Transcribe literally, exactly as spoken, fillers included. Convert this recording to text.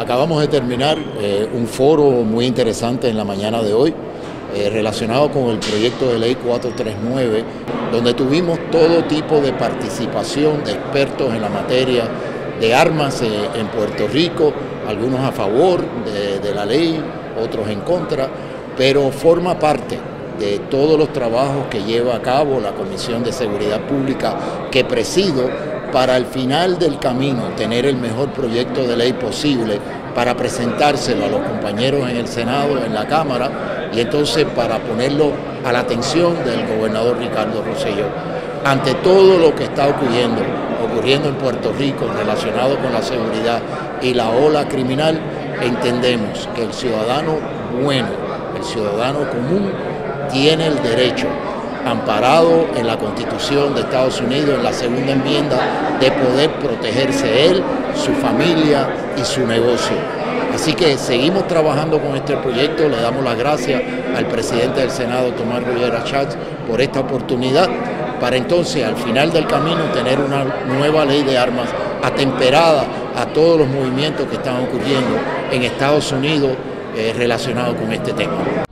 Acabamos de terminar eh, un foro muy interesante en la mañana de hoy eh, relacionado con el proyecto de ley cuatrocientos treinta y nueve, donde tuvimos todo tipo de participación de expertos en la materia de armas eh, en Puerto Rico, algunos a favor de, de la ley, otros en contra, pero forma parte de todos los trabajos que lleva a cabo la Comisión de Seguridad Pública que presido, para al final del camino tener el mejor proyecto de ley posible para presentárselo a los compañeros en el Senado, en la Cámara, y entonces para ponerlo a la atención del gobernador Ricardo Rosselló. Ante todo lo que está ocurriendo, ocurriendo en Puerto Rico relacionado con la seguridad y la ola criminal, entendemos que el ciudadano bueno, el ciudadano común, tiene el derecho, amparado en la Constitución de Estados Unidos, en la segunda enmienda, de poder protegerse él, su familia y su negocio. Así que seguimos trabajando con este proyecto, le damos las gracias al presidente del Senado, Tomás Rivera Schatz, por esta oportunidad, para entonces al final del camino tener una nueva ley de armas atemperada a todos los movimientos que están ocurriendo en Estados Unidos eh, relacionados con este tema.